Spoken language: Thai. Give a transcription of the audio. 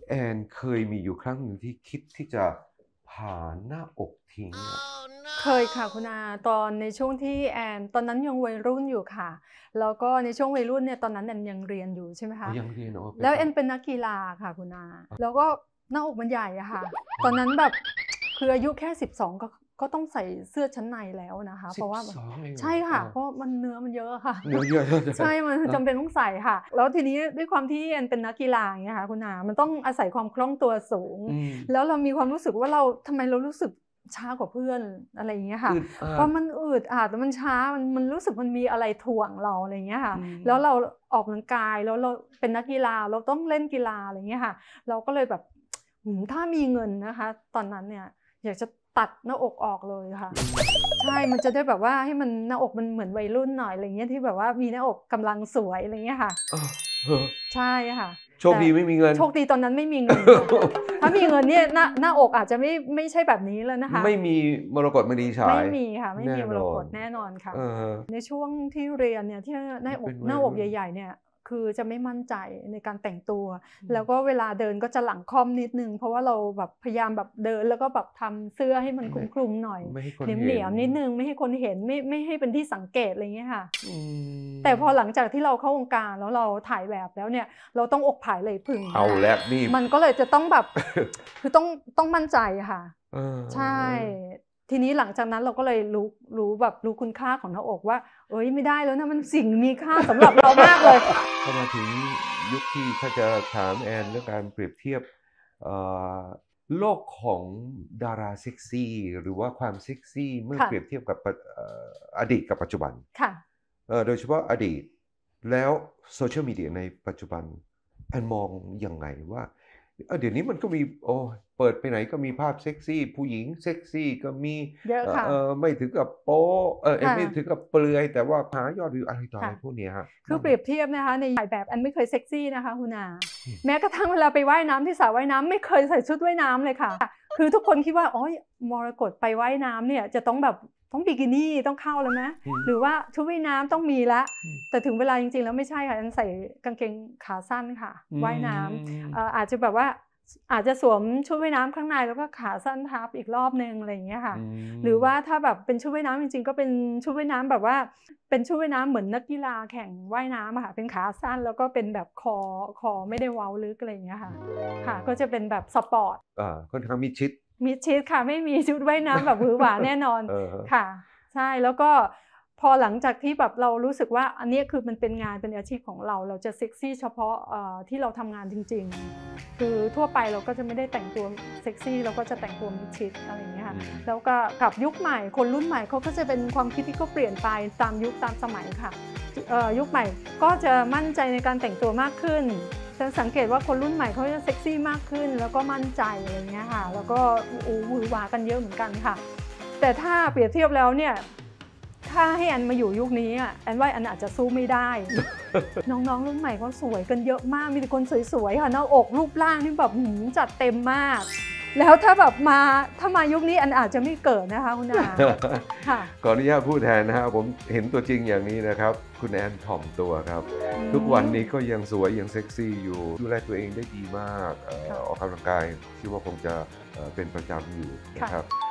แอนเคยมีอยู่ครั้งหนึ่งที่คิดที่จะผ่าหน้าอกทิ้งเคยค่ะคุณอาตอนในช่วงที่แอนตอนนั้นยังวัยรุ่นอยู่ค่ะแล้วก็ในช่วงวัยรุ่นเนี่ยตอนนั้นแอนยังเรียนอยู่ใช่ไหมคะยังเรียนเป็แล้วแอนนเป็นนักกีฬาค่ะคุณอาแล้วก็หน้าอกมันใหญ่อะค่ะตอนนั้นแบบคืออายุแค่12ก็ต้องใส่เสื้อชั้นในแล้วนะคะเพราะว่า 12เองเหรอใช่ค่ะเพราะมันเนื้อมันเยอะค่ะเนื้อเยอะใช่มันจำเป็นต้องใส่ค่ะแล้วทีนี้ด้วยความที่แอนเป็นนักกีฬาอย่างเงี้ยค่ะคุณอามันต้องอาศัยความคล่องตัวสูงแล้วเรามีความรู้สึกว่าเราทำไมเรารู้สึกช้ากว่าเพื่อนอะไรอย่างเงี้ยค่ะอึดอัดเพราะมันอืดอาดแล้วมันช้ามันรู้สึกมันมีอะไรถ่วงเราอะไรอย่างเงี้ยค่ะแล้วเราออกกำลังกายแล้วเราเป็นนักกีฬาเราต้องเล่นกีฬาอะไรอย่างเงี้ยค่ะเราก็เลยแบบถ้ามีเงินนะคะตอนนั้นเนี่ยอยากจะตัดหน้าอกออกเลยค่ะใช่มันจะได้แบบว่าให้มันหน้าอกมันเหมือนวัยรุ่นหน่อยอะไรเงี้ยที่แบบว่ามีหน้าอกกำลังสวยอะไรเงี้ยค่ะใช่ค่ะโชคดีไม่มีเงินโชคดีตอนนั้นไม่มีเงินถ้ามีเงินเนี่ยหน้าอกอาจจะไม่ใช่แบบนี้แล้วนะคะไม่มีมรกตมณีฉาไม่ยมีค่ะไม่มีมรกตแน่นอนค่ะในช่วงที่เรียนเนี่ยที่หน้าอกใหญ่ๆเนี่ยคือจะไม่มั่นใจในการแต่งตัวแล้วก็เวลาเดินก็จะหลังค่อมนิดนึงเพราะว่าเราแบบพยายามแบบเดินแล้วก็แบบทำเสื้อให้มันคลุมๆหน่อยเหนียวนิดนึงไม่ให้คนเห็นไม่ให้เป็นที่สังเกตอะไรเงี้ยค่ะแต่พอหลังจากที่เราเข้าวงการแล้วเราถ่ายแบบแล้วเนี่ยเราต้องอกผายไหล่ผึ่งเอาแล้วนี่มันก็เลยจะต้องแบบคือต้องมั่นใจค่ะใช่ทีนี้หลังจากนั้นเราก็เลยรู้แบบรู้คุณค่าของหน้าอกว่าเอ้ยไม่ได้แล้วนะมันสิ่งมีค่าสำหรับเรามากเลยพอมาถึงยุคที่ถ้าจะถามแอนเรื่องการเปรียบเทียบโลกของดาราเซ็กซี่หรือว่าความเซ็กซี่เมื่อเปรียบเทียบกับอดีตกับปัจจุบันโดยเฉพาะอดีตแล้วโซเชียลมีเดียในปัจจุบันแอนมองยังไงว่าเดี๋ยวนี้มันก็มีเปิดไปไหนก็มีภาพเซ็กซี่ผู้หญิงเซ็กซี่ก็มีเยอะค่ะไม่ถึงกับโป๊ไม่ถึงกับเปลือยแต่ว่าหายอดวิวอะไรต่ออะไรพวกนี้ฮะคือเปรียบเทียบนะคะในถ่ายแบบแอนไม่เคยเซ็กซี่นะคะคุณอาแม้กระทั่งเวลาไปว่ายน้ำที่สระว่ายน้ำไม่เคยใส่ชุดว่ายน้ำเลยค่ะคือทุกคนคิดว่าอ๋อมรกตไปว่ายน้ำเนี่ยจะต้องแบบต้องบิกินี่ต้องเข้าแล้วนะหรือว่าชุดว่ายน้ำต้องมีละแต่ถึงเวลาจริงๆแล้วไม่ใช่ค่ะแอนใส่กางเกงขาสั้นค่ะว่ายน้ำอาจจะแบบว่าอาจจะสวมชุดว่ายน้ำข้างในแล้วก็ขาสั้นทับอีกรอบนึงอะไรอย่างเงี้ยค่ะหรือว่าถ้าแบบเป็นชุดว่ายน้ำจริงๆก็เป็นชุดว่ายน้ำแบบว่าเป็นชุดว่ายน้ำเหมือนนักกีฬาแข่งว่ายน้ำค่ะเป็นขาสั้นแล้วก็เป็นแบบคอไม่ได้เว้าลึกอะไรอย่างเงี้ยค่ะค่ะก็จะเป็นแบบสปอร์ตค่อนข้างมิดชิดค่ะไม่มีชุดว่ายน้ำแบบหวือหวาแน่นอนค่ะใช่แล้วก็พอหลังจากที่แบบเรารู้สึกว่าอันนี้คือมันเป็นงานเป็นอาชีพของเราจะเซ็กซี่เฉพาะที่เราทำงานจริงๆคือทั่วไปเราก็จะไม่ได้แต่งตัวเซ็กซี่เราก็จะแต่งตัวมิดชิดอะไรอย่างเงี้ยค่ะแล้วก็กับยุคใหม่คนรุ่นใหม่เขาก็จะเป็นความคิดที่ก็เปลี่ยนไปตามยุคตามสมัยค่ะยุคใหม่ก็จะมั่นใจในการแต่งตัวมากขึ้นจะสังเกตว่าคนรุ่นใหม่เขาจะเซ็กซี่มากขึ้นแล้วก็มั่นใจอะไรเงี้ยค่ะแล้วก็หวือหวากันเยอะเหมือนกันค่ะแต่ถ้าเปรียบเทียบแล้วเนี่ยถ้าให้แอนมาอยู่ยุคนี้แอนว่าแอนอาจจะสู้ไม่ได้ น้องๆรุ่นใหม่เขาสวยกันเยอะมากมีแต่คนสวยๆค่ะหน้าอกรูปร่างนี่แบบจัดเต็มมากแล้วถ้าแบบถ้ามายุคนี้แอนอาจจะไม่เกิดนะคะคุณอาค่ะขออนุญาตพูดแทนนะฮะผมเห็นตัวจริงอย่างนี้นะครับคุณแอนถ่อมตัวครับทุกวันนี้ก็ยังสวยยังเซ็กซี่อยู่ดูแลตัวเองได้ดีมากออกกำลังกายคิดว่าคงจะเป็นประจำอยู่นะครับ